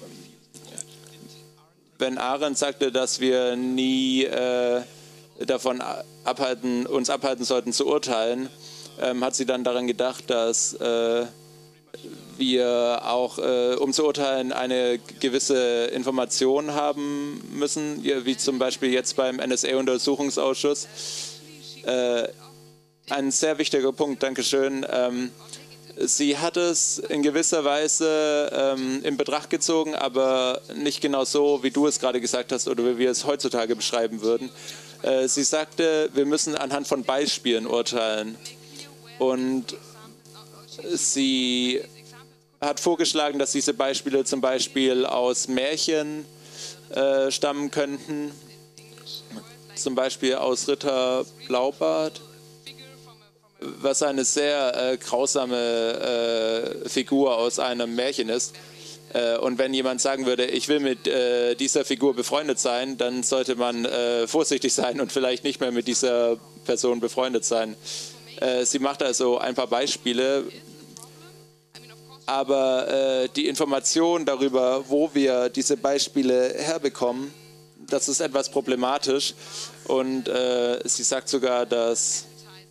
wenn Arendt sagte, dass wir nie äh, davon abhalten, uns abhalten sollten zu urteilen, ähm, hat sie dann daran gedacht, dass äh, wir auch, äh, um zu urteilen, eine gewisse Information haben müssen, wie zum Beispiel jetzt beim N S A-Untersuchungsausschuss. Äh, ein sehr wichtiger Punkt, Dankeschön. Ähm, Sie hat es in gewisser Weise ähm, in Betracht gezogen, aber nicht genau so, wie du es gerade gesagt hast oder wie wir es heutzutage beschreiben würden. Äh, sie sagte, wir müssen anhand von Beispielen urteilen. Und sie hat vorgeschlagen, dass diese Beispiele zum Beispiel aus Märchen äh, stammen könnten, zum Beispiel aus Ritter Blaubart, was eine sehr äh, grausame äh, Figur aus einem Märchen ist. Äh, und wenn jemand sagen würde, ich will mit äh, dieser Figur befreundet sein, dann sollte man äh, vorsichtig sein und vielleicht nicht mehr mit dieser Person befreundet sein. Äh, sie macht also ein paar Beispiele, aber äh, die Information darüber, wo wir diese Beispiele herbekommen, das ist etwas problematisch. Und äh, sie sagt sogar, dass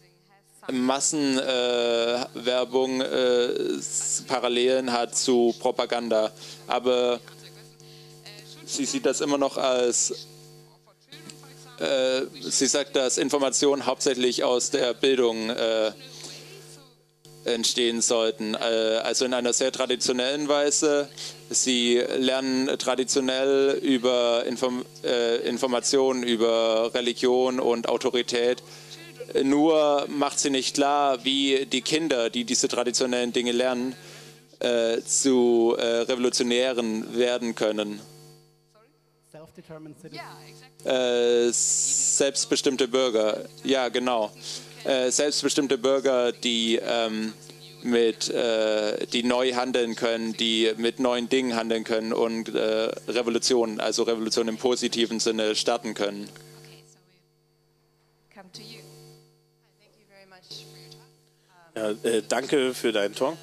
Massenwerbung äh, äh, Parallelen hat zu Propaganda, aber sie sieht das immer noch als Äh, sie sagt, dass Informationen hauptsächlich aus der Bildung äh, entstehen sollten. Äh, also in einer sehr traditionellen Weise. Sie lernen traditionell über Inform äh, Informationen über Religion und Autorität. Nur macht sie nicht klar, wie die Kinder, die diese traditionellen Dinge lernen, äh, zu äh, Revolutionären werden können. Äh, selbstbestimmte Bürger, ja genau. Äh, selbstbestimmte Bürger, die, ähm, mit, äh, die neu handeln können, die mit neuen Dingen handeln können und äh, Revolutionen, also Revolution im positiven Sinne starten können. Ja, äh, danke für deinen Talk.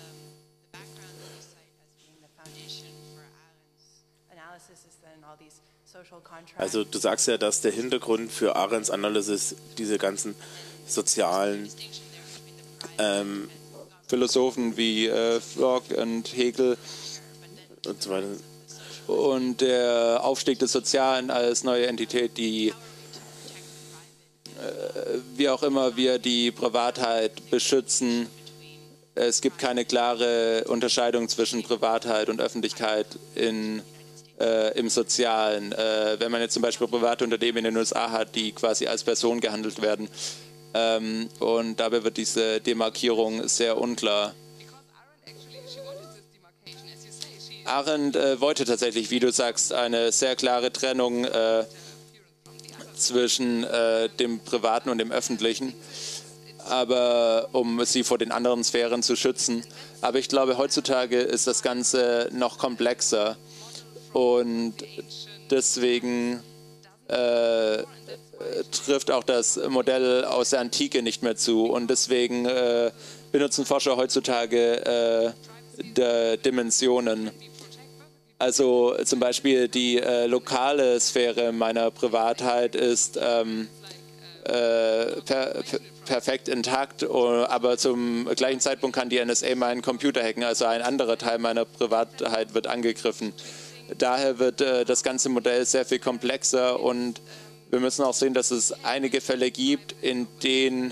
Also du sagst ja, dass der Hintergrund für Arendts Analysis diese ganzen sozialen ähm, Philosophen wie äh, Locke und Hegel und so weiter. Und der Aufstieg des Sozialen als neue Entität, die, äh, wie auch immer wir die Privatheit beschützen. Es gibt keine klare Unterscheidung zwischen Privatheit und Öffentlichkeit in, äh, im Sozialen. Äh, wenn man jetzt zum Beispiel private Unternehmen in den U S A hat, die quasi als Person gehandelt werden, ähm, und dabei wird diese Demarkierung sehr unklar. Arendt äh, wollte tatsächlich, wie du sagst, eine sehr klare Trennung äh, zwischen äh, dem Privaten und dem Öffentlichen, aber um sie vor den anderen Sphären zu schützen. Aber ich glaube, heutzutage ist das Ganze noch komplexer und deswegen äh, trifft auch das Modell aus der Antike nicht mehr zu und deswegen äh, benutzen Forscher heutzutage äh, die Dimensionen. Also zum Beispiel die äh, lokale Sphäre meiner Privatheit ist ähm, äh, per, per, perfekt intakt, aber zum gleichen Zeitpunkt kann die N S A meinen Computer hacken, also ein anderer Teil meiner Privatheit wird angegriffen. Daher wird äh, das ganze Modell sehr viel komplexer und wir müssen auch sehen, dass es einige Fälle gibt, in denen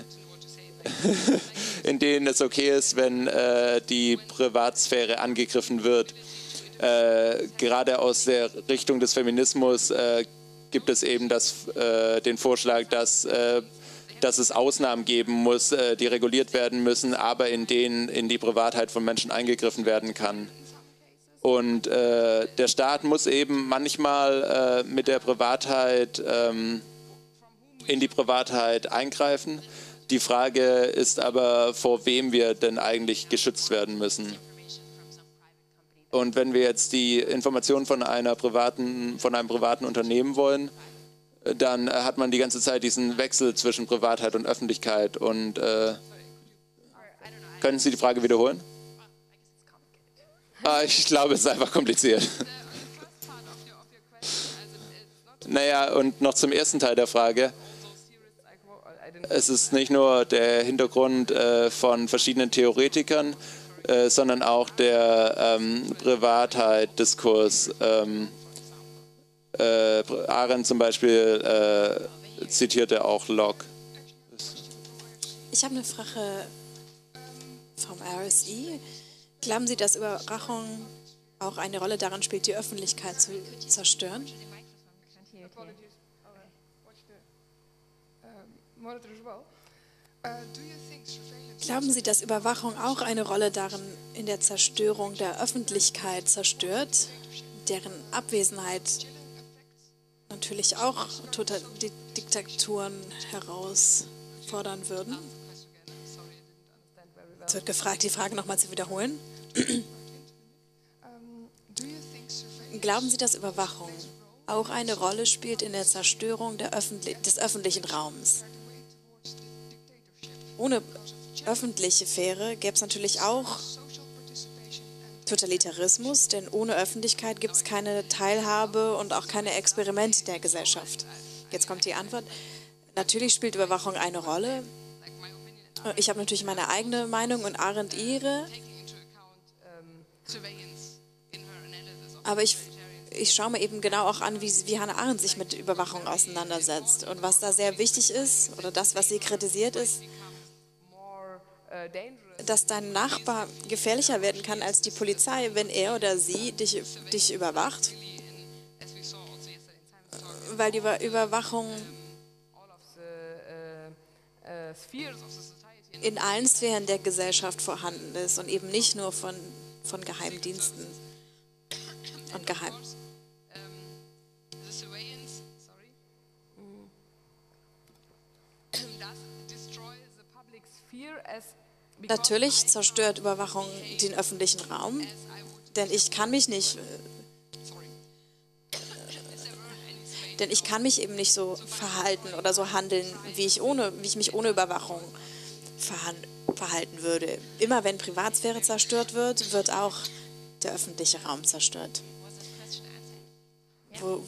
in denen es okay ist, wenn äh, die Privatsphäre angegriffen wird. Äh, gerade aus der Richtung des Feminismus äh, gibt es eben das, äh, den Vorschlag, dass, äh, dass es Ausnahmen geben muss, äh, die reguliert werden müssen, aber in denen in die Privatheit von Menschen eingegriffen werden kann. Und äh, der Staat muss eben manchmal äh, mit der Privatheit ähm, in die Privatheit eingreifen. Die Frage ist aber, vor wem wir denn eigentlich geschützt werden müssen. Und wenn wir jetzt die Informationen von einer privaten, von einem privaten Unternehmen wollen, dann hat man die ganze Zeit diesen Wechsel zwischen Privatheit und Öffentlichkeit. Und äh, können Sie die Frage wiederholen? Ah, ich glaube, es ist einfach kompliziert. Naja, und noch zum ersten Teil der Frage. Es ist nicht nur der Hintergrund äh, von verschiedenen Theoretikern, äh, sondern auch der ähm, Privatheit-Diskurs. Ähm, äh, Arendt zum Beispiel äh, zitierte auch Locke. Ich habe eine Frage vom R S I. Glauben Sie, dass Überwachung auch eine Rolle daran spielt, die Öffentlichkeit zu zerstören? Glauben Sie, dass Überwachung auch eine Rolle darin in der Zerstörung der Öffentlichkeit zerstört, deren Abwesenheit natürlich auch Total Diktaturen herausfordern würden? Es wird gefragt, die Frage nochmal zu wiederholen. Glauben Sie, dass Überwachung auch eine Rolle spielt in der Zerstörung der Öffentlich des öffentlichen Raums? Ohne öffentliche Sphäre gäbe es natürlich auch Totalitarismus, denn ohne Öffentlichkeit gibt es keine Teilhabe und auch keine Experimente der Gesellschaft. Jetzt kommt die Antwort. Natürlich spielt Überwachung eine Rolle. Ich habe natürlich meine eigene Meinung und Arendt ihre. Aber ich, ich schaue mir eben genau auch an, wie, wie Hannah Arendt sich mit Überwachung auseinandersetzt. Und was da sehr wichtig ist, oder das, was sie kritisiert, ist, dass dein Nachbar gefährlicher werden kann als die Polizei, wenn er oder sie dich, dich überwacht, weil die Überwachung in allen Sphären der Gesellschaft vorhanden ist und eben nicht nur von, von Geheimdiensten und Geheim. Natürlich zerstört Überwachung den öffentlichen Raum, denn ich kann mich nicht, denn ich kann mich eben nicht so verhalten oder so handeln, wie ich ohne, wie ich mich ohne Überwachung verhalten würde. Immer wenn Privatsphäre zerstört wird, wird auch der öffentliche Raum zerstört. Wo,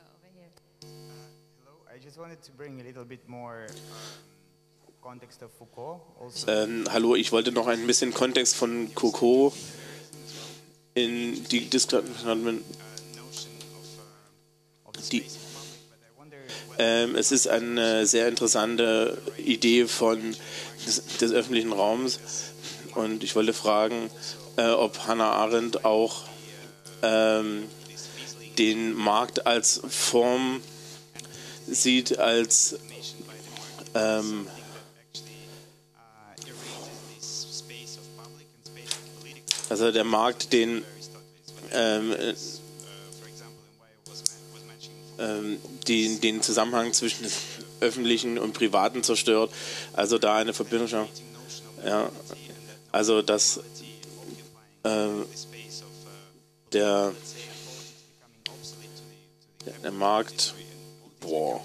Ähm, hallo, ich wollte noch ein bisschen Kontext von Foucault in die Diskussion. Die, ähm, es ist eine sehr interessante Idee von des, des öffentlichen Raums und ich wollte fragen, äh, ob Hannah Arendt auch ähm, den Markt als Form sieht, als ähm, also der Markt den ähm, ähm, den, den Zusammenhang zwischen öffentlichen und privaten zerstört, also da eine Verbindung, ja, also dass äh, der, der Markt, boah,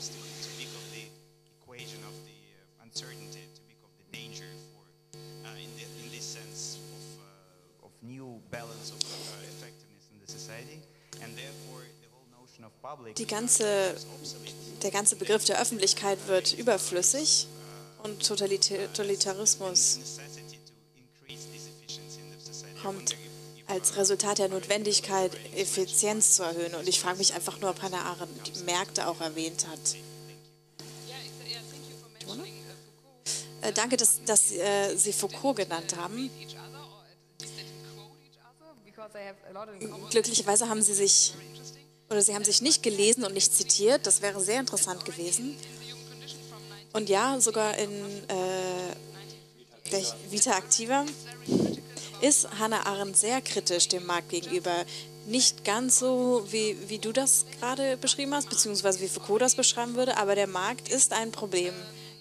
die ganze, der ganze Begriff der Öffentlichkeit wird überflüssig und Totalitarismus kommt als Resultat der Notwendigkeit, Effizienz zu erhöhen. Und ich frage mich einfach nur, ob Hannah Arendt die Märkte auch erwähnt hat. Äh, danke, dass, dass äh, Sie Foucault genannt haben. Glücklicherweise haben Sie sich oder Sie haben sich nicht gelesen und nicht zitiert. Das wäre sehr interessant gewesen. Und ja, sogar in äh, der Vita Activa ist Hannah Arendt sehr kritisch dem Markt gegenüber. Nicht ganz so, wie, wie du das gerade beschrieben hast, beziehungsweise wie Foucault das beschreiben würde, aber der Markt ist ein Problem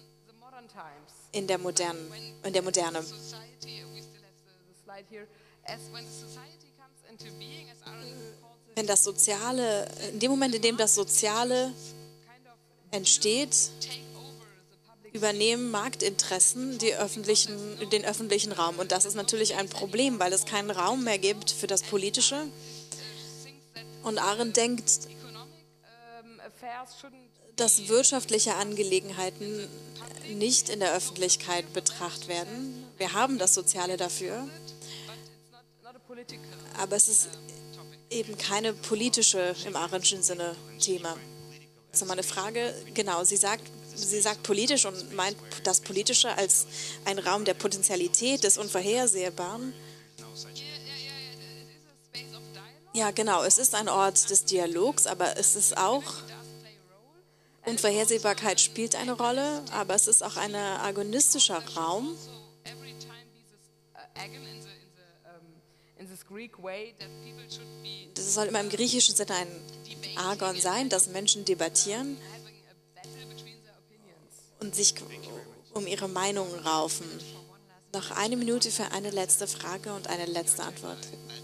in der modernen, in der Moderne. Wenn das Soziale, in dem Moment, in dem das Soziale entsteht, übernehmen Marktinteressen die öffentlichen, den öffentlichen Raum. Und das ist natürlich ein Problem, weil es keinen Raum mehr gibt für das Politische. Und Arendt denkt, dass wirtschaftliche Angelegenheiten nicht in der Öffentlichkeit betrachtet werden. Wir haben das Soziale dafür, aber es ist eben keine politische, im Arendtschen Sinne, Thema. Das ist meine Frage. Genau, sie sagt, sie sagt politisch und meint das Politische als ein Raum der Potentialität, des Unvorhersehbaren. Ja, genau, es ist ein Ort des Dialogs, aber es ist auch, Unvorhersehbarkeit spielt eine Rolle, aber es ist auch ein agonistischer Raum. Das soll immer im griechischen Sinne ein Agon sein, dass Menschen debattieren und sich um ihre Meinungen raufen. Noch eine Minute für eine letzte Frage und eine letzte Antwort.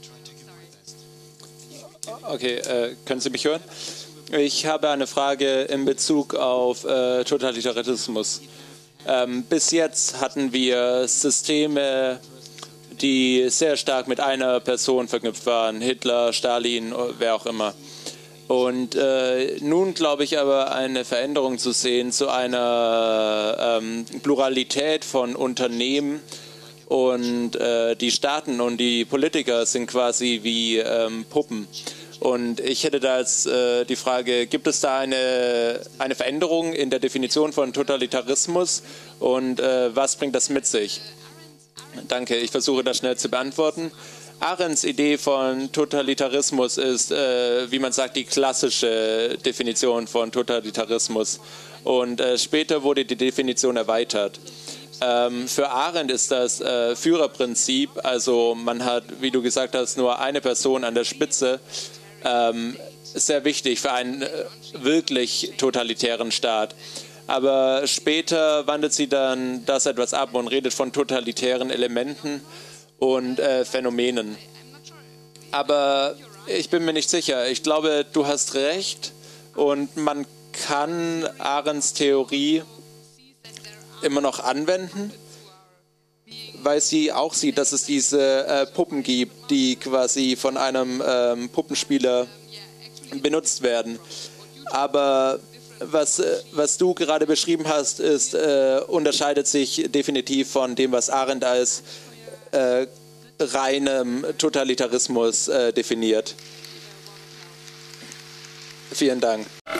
Okay, äh, können Sie mich hören? Ich habe eine Frage in Bezug auf äh, Totalitarismus. Ähm, bis jetzt hatten wir Systeme, die sehr stark mit einer Person verknüpft waren, Hitler, Stalin, wer auch immer. Und äh, nun glaube ich aber eine Veränderung zu sehen zu einer ähm, Pluralität von Unternehmen und äh, die Staaten und die Politiker sind quasi wie ähm, Puppen. Und ich hätte da jetzt äh, die Frage, gibt es da eine, eine Veränderung in der Definition von Totalitarismus und äh, was bringt das mit sich? Danke, ich versuche das schnell zu beantworten. Arendts Idee von Totalitarismus ist, äh, wie man sagt, die klassische Definition von Totalitarismus. Und äh, später wurde die Definition erweitert. Ähm, für Arendt ist das äh, Führerprinzip, also man hat, wie du gesagt hast, nur eine Person an der Spitze, ähm, sehr wichtig für einen äh, wirklich totalitären Staat. Aber später wandelt sie dann das etwas ab und redet von totalitären Elementen und äh, Phänomenen. Aber ich bin mir nicht sicher. Ich glaube, du hast recht und man kann Arendts Theorie immer noch anwenden, weil sie auch sieht, dass es diese äh, Puppen gibt, die quasi von einem ähm, Puppenspieler benutzt werden. Aber was, äh, was du gerade beschrieben hast, ist, äh, unterscheidet sich definitiv von dem, was Arendt als äh, reinem Totalitarismus äh, definiert. Vielen Dank.